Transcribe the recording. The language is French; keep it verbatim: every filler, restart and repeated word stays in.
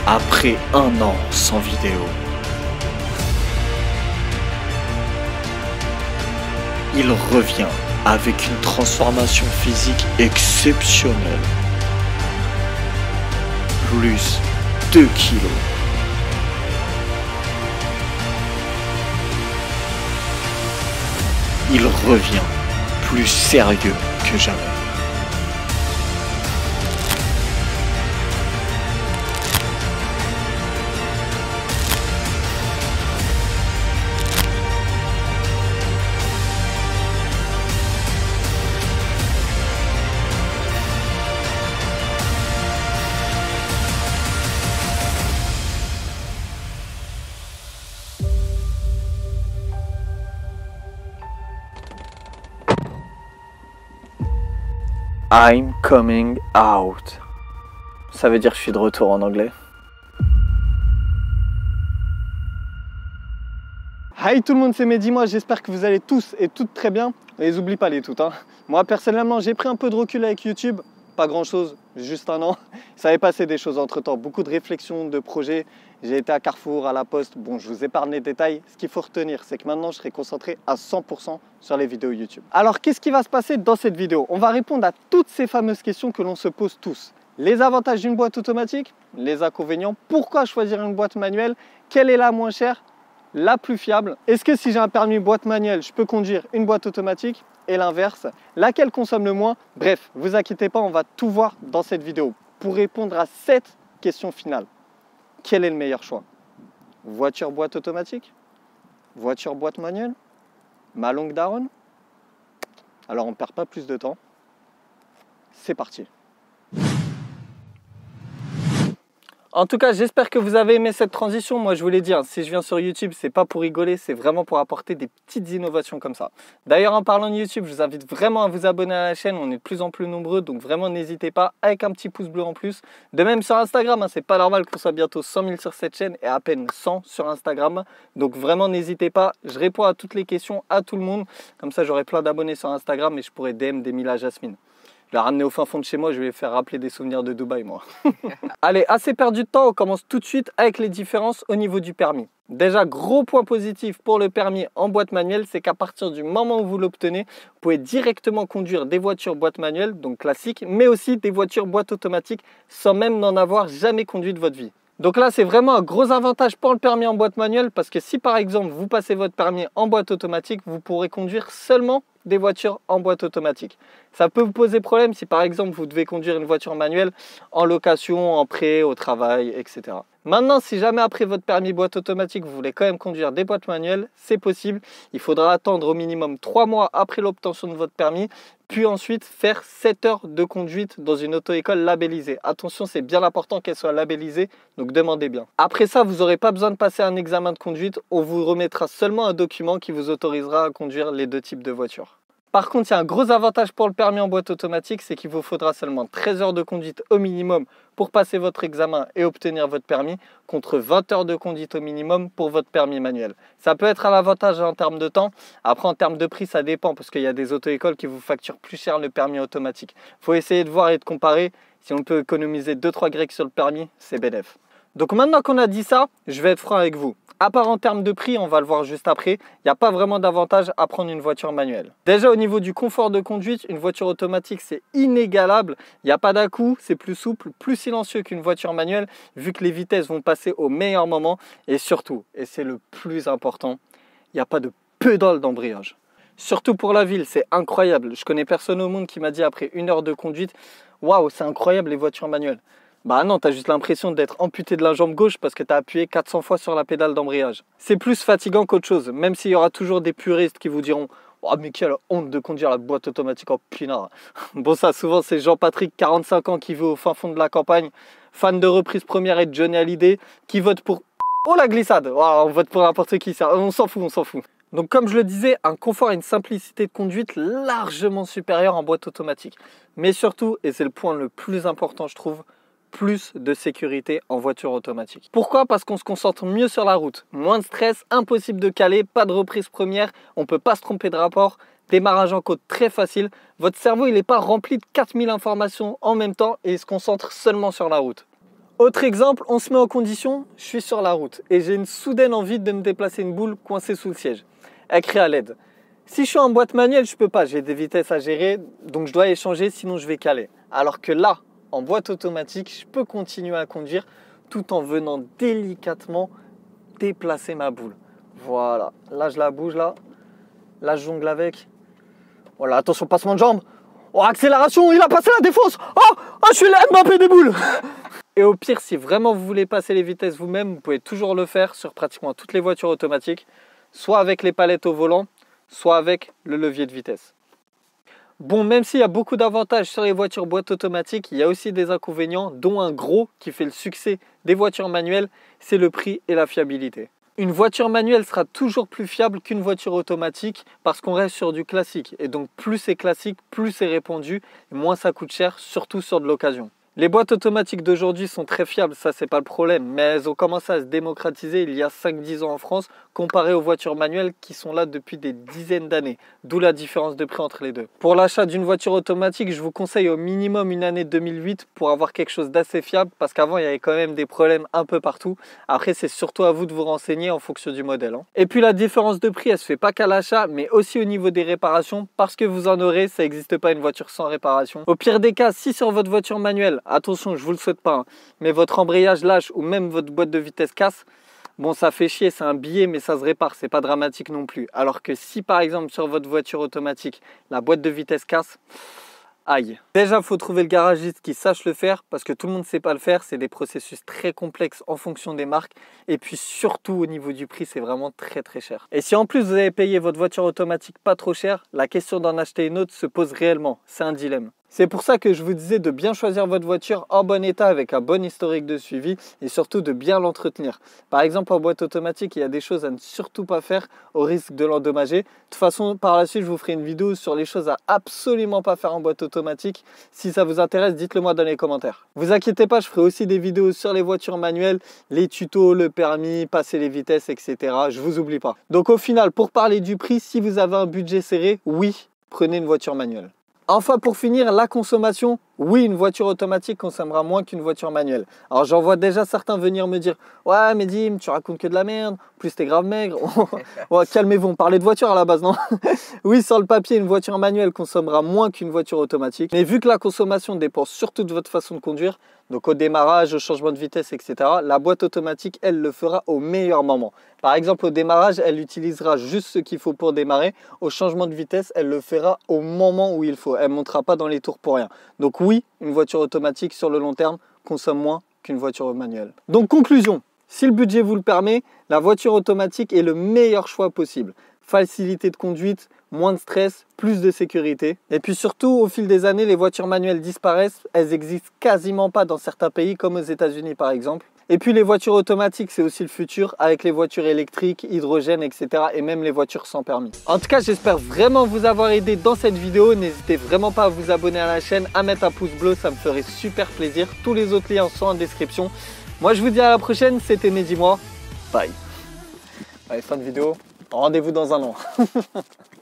Après un an sans vidéo, il revient avec une transformation physique exceptionnelle. Plus deux kilos. Il revient plus sérieux que jamais. I'm coming out. Ça veut dire que je suis de retour en anglais. Hi tout le monde, c'est Mehdi, moi j'espère que vous allez tous et toutes très bien. Et n'oublie pas les toutes. Hein. Moi personnellement j'ai pris un peu de recul avec YouTube. Pas grand chose, juste un an. Ça avait passé des choses entre temps, beaucoup de réflexions, de projets. J'ai été à Carrefour, à la Poste. Bon, je vous épargne les détails. Ce qu'il faut retenir, c'est que maintenant, je serai concentré à cent pour cent sur les vidéos YouTube. Alors, qu'est-ce qui va se passer dans cette vidéo? On va répondre à toutes ces fameuses questions que l'on se pose tous. Les avantages d'une boîte automatique, les inconvénients, pourquoi choisir une boîte manuelle, quelle est la moins chère, la plus fiable. Est-ce que si j'ai un permis boîte manuelle, je peux conduire une boîte automatique et l'inverse? Laquelle consomme le moins? Bref, vous inquiétez pas, on va tout voir dans cette vidéo pour répondre à cette question finale. Quel est le meilleur choix? Voiture boîte automatique? Voiture boîte manuelle? Ma longue daronne? Alors on ne perd pas plus de temps. C'est parti. En tout cas, j'espère que vous avez aimé cette transition. Moi, je vous l'ai dit, hein, si je viens sur YouTube, c'est pas pour rigoler, c'est vraiment pour apporter des petites innovations comme ça. D'ailleurs, en parlant de YouTube, je vous invite vraiment à vous abonner à la chaîne. On est de plus en plus nombreux, donc vraiment n'hésitez pas, avec un petit pouce bleu en plus. De même sur Instagram, hein, c'est pas normal qu'on soit bientôt cent mille sur cette chaîne et à peine cent sur Instagram. Donc vraiment n'hésitez pas, je réponds à toutes les questions, à tout le monde. Comme ça, j'aurai plein d'abonnés sur Instagram et je pourrai D M des mille à Jasmine. Je la ramener au fin fond de chez moi, je vais faire rappeler des souvenirs de Dubaï, moi. Allez, assez perdu de temps, on commence tout de suite avec les différences au niveau du permis. Déjà, gros point positif pour le permis en boîte manuelle, c'est qu'à partir du moment où vous l'obtenez, vous pouvez directement conduire des voitures boîte manuelle, donc classiques, mais aussi des voitures boîte automatique, sans même n'en avoir jamais conduit de votre vie. Donc là, c'est vraiment un gros avantage pour le permis en boîte manuelle, parce que si par exemple, vous passez votre permis en boîte automatique, vous pourrez conduire seulement des voitures en boîte automatique. Ça peut vous poser problème si par exemple vous devez conduire une voiture manuelle en location, en prêt, au travail, et cetera. Maintenant, si jamais après votre permis boîte automatique, vous voulez quand même conduire des boîtes manuelles, c'est possible. Il faudra attendre au minimum trois mois après l'obtention de votre permis, puis ensuite faire sept heures de conduite dans une auto-école labellisée. Attention, c'est bien important qu'elle soit labellisée, donc demandez bien. Après ça, vous n'aurez pas besoin de passer un examen de conduite, on vous remettra seulement un document qui vous autorisera à conduire les deux types de voitures. Par contre, il y a un gros avantage pour le permis en boîte automatique, c'est qu'il vous faudra seulement treize heures de conduite au minimum pour passer votre examen et obtenir votre permis, contre vingt heures de conduite au minimum pour votre permis manuel. Ça peut être un avantage en termes de temps. Après, en termes de prix, ça dépend parce qu'il y a des auto-écoles qui vous facturent plus cher le permis automatique. Il faut essayer de voir et de comparer. Si on peut économiser deux trois grecs sur le permis, c'est bénéf. Donc maintenant qu'on a dit ça, je vais être franc avec vous. À part en termes de prix, on va le voir juste après, il n'y a pas vraiment d'avantage à prendre une voiture manuelle. Déjà au niveau du confort de conduite, une voiture automatique c'est inégalable. Il n'y a pas d'à-coup, c'est plus souple, plus silencieux qu'une voiture manuelle vu que les vitesses vont passer au meilleur moment. Et surtout, et c'est le plus important, il n'y a pas de pédale d'embrayage. Surtout pour la ville, c'est incroyable. Je connais personne au monde qui m'a dit après une heure de conduite, waouh, c'est incroyable les voitures manuelles. Bah non, t'as juste l'impression d'être amputé de la jambe gauche parce que t'as appuyé quatre cents fois sur la pédale d'embrayage. C'est plus fatigant qu'autre chose, même s'il y aura toujours des puristes qui vous diront « Oh mais quelle honte de conduire la boîte automatique en pinard !» Bon ça, souvent c'est Jean-Patrick, quarante-cinq ans, qui vit au fin fond de la campagne, fan de reprise première et de Johnny Hallyday, qui vote pour « Oh la glissade !» oh, on vote pour n'importe qui, ça. On s'en fout, on s'en fout. Donc comme je le disais, un confort et une simplicité de conduite largement supérieurs en boîte automatique. Mais surtout, et c'est le point le plus important je trouve, plus de sécurité en voiture automatique. Pourquoi? Parce qu'on se concentre mieux sur la route. Moins de stress, impossible de caler, pas de reprise première, on ne peut pas se tromper de rapport, démarrage en côte très facile. Votre cerveau il n'est pas rempli de quatre mille informations en même temps et il se concentre seulement sur la route. Autre exemple, on se met en condition, je suis sur la route et j'ai une soudaine envie de me déplacer une boule coincée sous le siège. Elle crie à l'aide. Si je suis en boîte manuelle, je peux pas, j'ai des vitesses à gérer, donc je dois échanger, sinon je vais caler. Alors que là, en boîte automatique, je peux continuer à conduire tout en venant délicatement déplacer ma boule. Voilà, là je la bouge là, là je jongle avec. Voilà, attention, passement de jambe. Oh, accélération, il a passé la défense. Oh, oh je suis le Mbappé des boules. Et au pire, si vraiment vous voulez passer les vitesses vous-même, vous pouvez toujours le faire sur pratiquement toutes les voitures automatiques, soit avec les palettes au volant, soit avec le levier de vitesse. Bon, même s'il y a beaucoup d'avantages sur les voitures boîte automatique, il y a aussi des inconvénients, dont un gros qui fait le succès des voitures manuelles, c'est le prix et la fiabilité. Une voiture manuelle sera toujours plus fiable qu'une voiture automatique parce qu'on reste sur du classique. Et donc plus c'est classique, plus c'est répandu, et moins ça coûte cher, surtout sur de l'occasion. Les boîtes automatiques d'aujourd'hui sont très fiables, ça c'est pas le problème, mais elles ont commencé à se démocratiser il y a cinq dix ans en France, comparé aux voitures manuelles qui sont là depuis des dizaines d'années, d'où la différence de prix entre les deux. Pour l'achat d'une voiture automatique, je vous conseille au minimum une année deux mille huit pour avoir quelque chose d'assez fiable, parce qu'avant il y avait quand même des problèmes un peu partout. Après c'est surtout à vous de vous renseigner en fonction du modèle. Hein. Et puis la différence de prix, elle se fait pas qu'à l'achat, mais aussi au niveau des réparations, parce que vous en aurez, ça n'existe pas une voiture sans réparation. Au pire des cas, si sur votre voiture manuelle, attention, je vous le souhaite pas, hein, mais votre embrayage lâche ou même votre boîte de vitesse casse, bon, ça fait chier, c'est un billet, mais ça se répare, c'est pas dramatique non plus. Alors que si par exemple sur votre voiture automatique, la boîte de vitesse casse, aïe. Déjà, il faut trouver le garagiste qui sache le faire parce que tout le monde ne sait pas le faire. C'est des processus très complexes en fonction des marques. Et puis surtout au niveau du prix, c'est vraiment très très cher. Et si en plus vous avez payé votre voiture automatique pas trop cher, la question d'en acheter une autre se pose réellement. C'est un dilemme. C'est pour ça que je vous disais de bien choisir votre voiture en bon état avec un bon historique de suivi et surtout de bien l'entretenir. Par exemple, en boîte automatique, il y a des choses à ne surtout pas faire au risque de l'endommager. De toute façon, par la suite, je vous ferai une vidéo sur les choses à absolument pas faire en boîte automatique. Si ça vous intéresse, dites-le moi dans les commentaires. Vous inquiétez pas, je ferai aussi des vidéos sur les voitures manuelles, les tutos, le permis, passer les vitesses, et cetera. Je vous oublie pas. Donc au final, pour parler du prix, si vous avez un budget serré, oui, prenez une voiture manuelle. Enfin, pour finir, la consommation. Oui, une voiture automatique consommera moins qu'une voiture manuelle. Alors, j'en vois déjà certains venir me dire « Ouais, mais Dim, tu racontes que de la merde. En plus, t'es grave maigre. » Ouais, calmez-vous, on parlait de voiture à la base, non? Oui, sur le papier, une voiture manuelle consommera moins qu'une voiture automatique. Mais vu que la consommation dépend surtout de votre façon de conduire, donc au démarrage, au changement de vitesse, et cetera, la boîte automatique, elle le fera au meilleur moment. Par exemple, au démarrage, elle utilisera juste ce qu'il faut pour démarrer. Au changement de vitesse, elle le fera au moment où il faut. Elle ne montera pas dans les tours pour rien. Donc oui, une voiture automatique sur le long terme consomme moins qu'une voiture manuelle. Donc conclusion, si le budget vous le permet, la voiture automatique est le meilleur choix possible. Facilité de conduite, moins de stress, plus de sécurité. Et puis surtout, au fil des années, les voitures manuelles disparaissent. Elles n'existent quasiment pas dans certains pays, comme aux États-Unis par exemple. Et puis les voitures automatiques, c'est aussi le futur, avec les voitures électriques, hydrogène, et cetera. Et même les voitures sans permis. En tout cas, j'espère vraiment vous avoir aidé dans cette vidéo. N'hésitez vraiment pas à vous abonner à la chaîne, à mettre un pouce bleu, ça me ferait super plaisir. Tous les autres liens sont en description. Moi, je vous dis à la prochaine, c'était Mehdi Moi. Bye. Allez, fin de vidéo. Rendez-vous dans un an.